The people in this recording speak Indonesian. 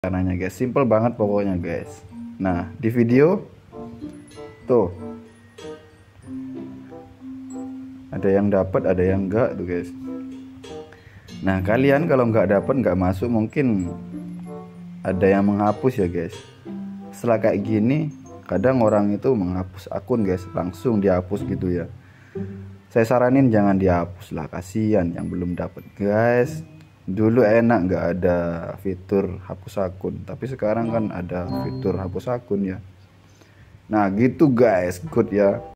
caranya guys, simple banget pokoknya guys. Nah di video tuh ada yang dapat ada yang enggak tuh guys. Nah kalian kalau nggak dapat nggak masuk mungkin ada yang menghapus ya guys. Setelah kayak gini kadang orang itu menghapus akun guys, langsung dihapus gitu ya. Saya saranin jangan dihapus lah, kasihan yang belum dapat guys. Dulu enak nggak ada fitur hapus akun, tapi sekarang kan ada fitur hapus akun ya. Nah gitu guys, good ya.